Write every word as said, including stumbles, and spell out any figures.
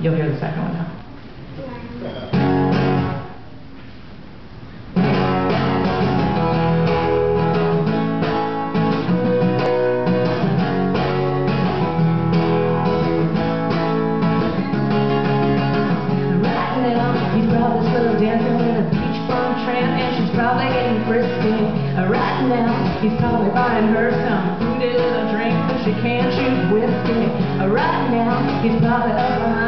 You'll hear the second one now. He's probably still dancing with a beach bum tramp, and she's probably getting frisky. Uh, right now, he's probably buying her some food and a drink, but she can't shoot whiskey. Uh, right now, he's probably up behind